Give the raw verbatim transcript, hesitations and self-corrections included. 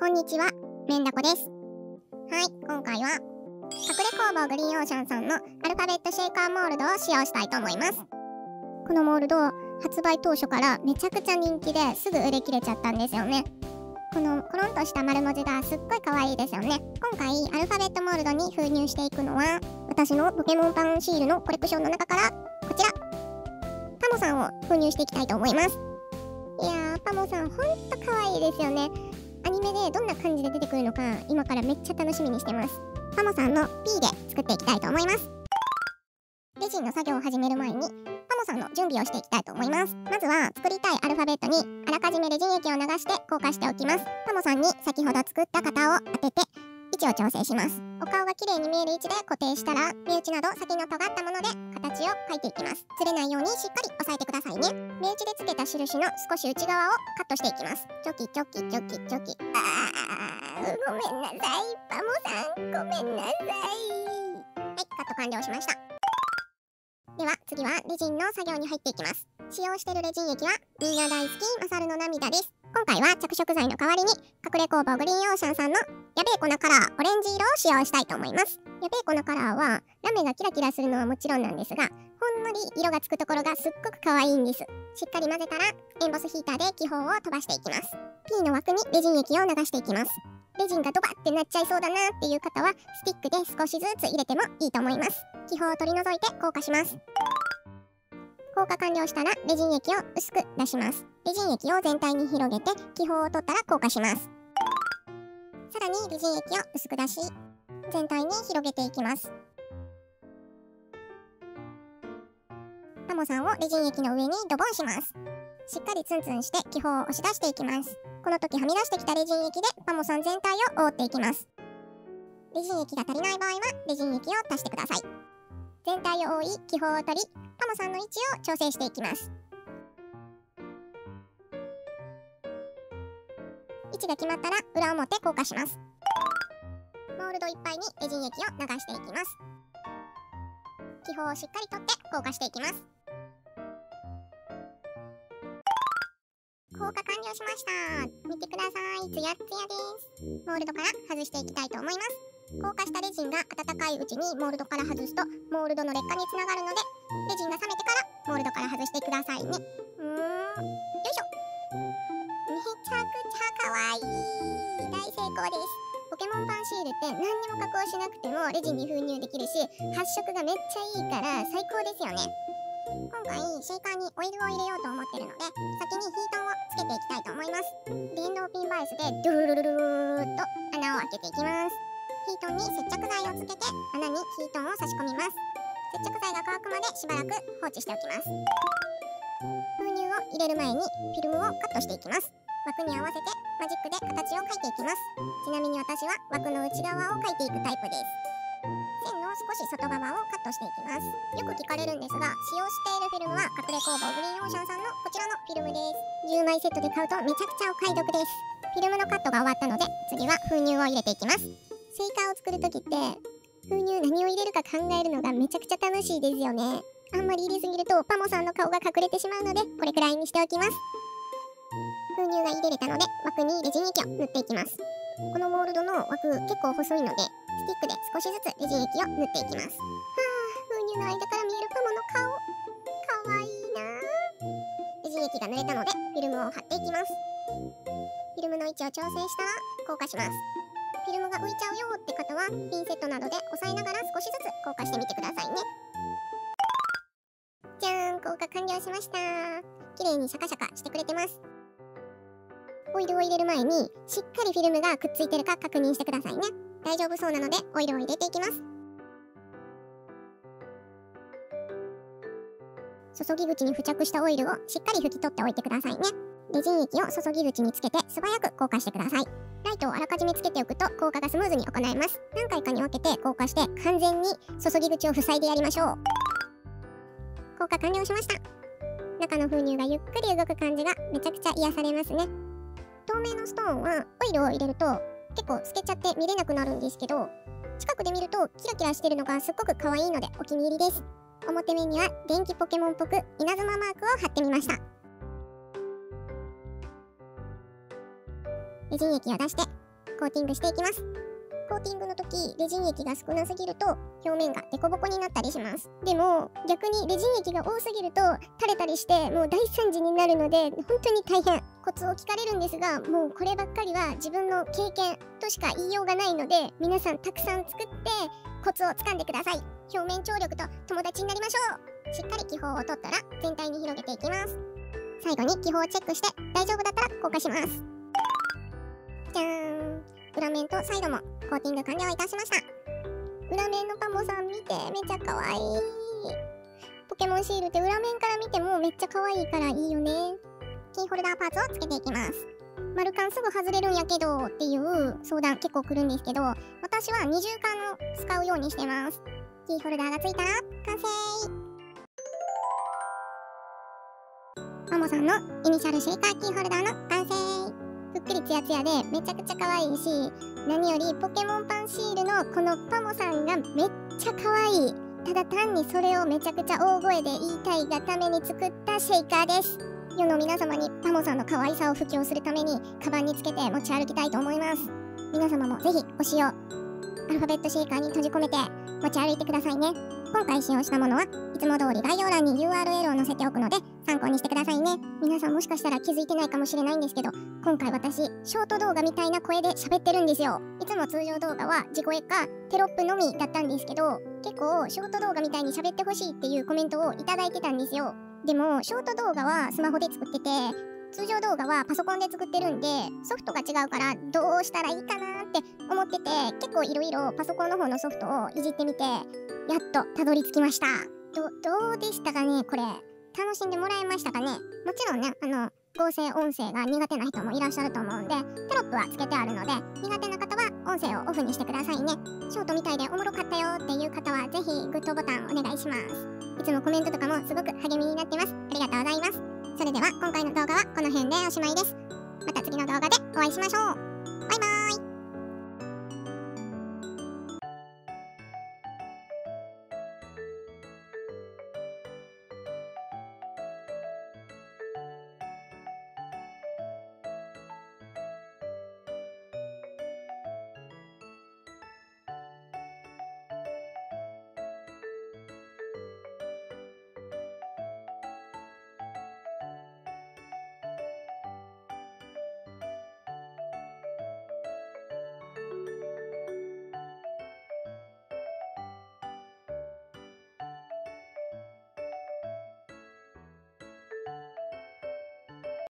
こんにちは、メンダコです。はい、今回は隠れ工房グリーンオーシャンさんのアルファベットシェイカーモールドを使用したいと思います。このモールド、発売当初からめちゃくちゃ人気ですぐ売り切れちゃったんですよね。このコロンとした丸文字がすっごい可愛いですよね。今回アルファベットモールドに封入していくのは、私のポケモンパンシールのコレクションの中からこちら、パモさんを封入していきたいと思います。いやー、パモさんほんと可愛いですよね。アニメでどんな感じで出てくるのか今からめっちゃ楽しみにしてます。パモさんの P で作っていきたいと思います。レジンの作業を始める前にパモさんの準備をしていきたいと思います。まずは作りたいアルファベットにあらかじめレジン液を流して硬化しておきます。パモさんに先ほど作った型を当てて位置を調整します。お顔が綺麗に見える位置で固定したら、目打ちなど先の尖ったもので形を描いていきます。ずれないようにしっかり押さえてくださいね。目打ちでつけた印の少し内側をカットしていきます。チョキチョキチョキチョキ。あー、ごめんなさい。パモさん、ごめんなさい。はい、カット完了しました。では次はレジンの作業に入っていきます。使用しているレジン液はみんな大好きマサルの涙です。今回は着色剤の代わりに隠れ工房グリーンオーシャンさんのやべえ粉カラーオレンジ色を使用したいと思います。やべえ粉カラーはラメがキラキラするのはもちろんなんですが、ほんのり色がつくところがすっごく可愛いんです。しっかり混ぜたらエンボスヒーターで気泡を飛ばしていきます。P の枠にレジン液を流していきます。レジンがドバってなっちゃいそうだなっていう方はスティックで少しずつ入れてもいいと思います。気泡を取り除いて硬化します。硬化完了したらレジン液を薄く出します。レジン液を全体に広げて気泡を取ったら硬化します。さらにレジン液を薄く出し全体に広げていきます。パモさんをレジン液の上にドボンします。しっかりツンツンして気泡を押し出していきます。この時はみ出してきたレジン液でパモさん全体を覆っていきます。レジン液が足りない場合はレジン液を足してください。全体を覆い気泡を取りパモさんの位置を調整していきます。位置が決まったら裏表硬化します。モールドいっぱいにレジン液を流していきます。気泡をしっかり取って硬化していきます。硬化完了しました。見てください。ツヤツヤです。モールドから外していきたいと思います。硬化したレジンが温かいうちにモールドから外すとモールドの劣化につながるので、レジンが冷めてからモールドから外してくださいね。うーん、よいしょ。めちゃくちゃかわいい。大成功です。ポケモンパンシールって何にも加工しなくてもレジンに封入できるし、発色がめっちゃいいから最高ですよね。今回シェイカーにオイルを入れようと思ってるので、先にヒートンをつけていきたいと思います。電動ピンバイスでドゥルルルルルーっと穴を開けていきます。ヒートンに接着剤をつけて穴にヒートンを差し込みます。接着剤が乾くまでしばらく放置しておきます。封入を入れる前にフィルムをカットしていきます。枠に合わせてマジックで形を描いていきます。ちなみに私は枠の内側を描いていくタイプです。線の少し外側をカットしていきます。よく聞かれるんですが、使用しているフィルムは隠れ工房グリーンオーシャンさんのこちらのフィルムです。じゅうまいセットで買うとめちゃくちゃお買い得です。フィルムのカットが終わったので次は封入を入れていきます。シェイカーを作るときって封入何を入れるか考えるのがめちゃくちゃ楽しいですよね。あんまり入れすぎるとパモさんの顔が隠れてしまうのでこれくらいにしておきます。封入が入れれたので枠にレジン液を塗っていきます。このモールドの枠結構細いのでスティックで少しずつレジン液を塗っていきます。はぁ、封入の間から見えるパモの顔かわいいなぁ。レジン液が塗れたのでフィルムを貼っていきます。フィルムの位置を調整したら硬化します。フィルムが浮いちゃうよって方はピンセットなどで押さえながら少しずつ硬化してみてくださいね。じゃーん、硬化完了しました。綺麗にシャカシャカしてくれてます。オイルを入れる前にしっかりフィルムがくっついてるか確認してくださいね。大丈夫そうなのでオイルを入れていきます。注ぎ口に付着したオイルをしっかり拭き取っておいてくださいね。レジン液を注ぎ口につけて素早く硬化してください。ライトをあらかじめつけておくと硬化がスムーズに行えます。何回かに分けて硬化して完全に注ぎ口を塞いでやりましょう。硬化完了しました。中の封入がゆっくり動く感じがめちゃくちゃ癒されますね。透明のストーンはオイルを入れると結構透けちゃって見れなくなるんですけど、近くで見るとキラキラしてるのがすっごく可愛いのでお気に入りです。表面には電気ポケモンっぽく稲妻マークを貼ってみました。レジン液を出してコーティングしていきます。コーティングの時、レジン液が少なすぎると表面がデコボコになったりします。でも逆にレジン液が多すぎると垂れたりしてもう大惨事になるので本当に大変。コツを聞かれるんですが、もうこればっかりは自分の経験としか言いようがないので、皆さんたくさん作ってコツをつかんでください。表面張力と友達になりましょう。しっかり気泡を取ったら全体に広げていきます。最後に気泡をチェックして大丈夫だったら硬化します。じゃーん。裏面とサイドもコーティング完了いたしました。裏面のパモさん見て、めっちゃ可愛い。ポケモンシールって裏面から見てもめっちゃ可愛いからいいよね。キーホルダーパーツをつけていきます。丸カンすぐ外れるんやけどっていう相談結構来るんですけど、私は二重缶を使うようにしてます。キーホルダーがついたら完成。パモさんのイニシャルシェイカーキーホルダーの完成。ふっくりツヤツヤでめちゃくちゃ可愛いし、何よりポケモンパンシールのこのパモさんがめっちゃ可愛い。ただ単にそれをめちゃくちゃ大声で言いたいがために作ったシェイカーです。世の皆様にパモさんの可愛さを布教するためにカバンにつけて持ち歩きたいと思います。皆様もぜひ推しをアルファベットシェイカーに閉じ込めて持ち歩いてくださいね。今回使用したものはいつも通り概要欄に ユーアールエル を載せておくので参考にしてくださいね。皆さんもしかしたら気づいてないかもしれないんですけど、今回私ショート動画みたいな声で喋ってるんですよ。いつも通常動画は自己絵かテロップのみだったんですけど、結構ショート動画みたいに喋ってほしいっていうコメントをいただいてたんですよ。でもショート動画はスマホで作ってて、通常動画はパソコンで作ってるんでソフトが違うからどうしたらいいかなって思ってて、結構いろいろパソコンの方のソフトをいじってみてやっとたどり着きました。ど、どうでしたかね。これ楽しんでもらえましたかね。もちろんね、あの合成音声が苦手な人もいらっしゃると思うんで、テロップはつけてあるので苦手な方は音声をオフにしてくださいね。ショートみたいでおもろかったよっていう方はぜひグッドボタンお願いします。いつもコメントとかもすごく励みになってます。ありがとうございます。それでは今回の動画はこの辺でおしまいです。また次の動画でお会いしましょう。バイバーイ。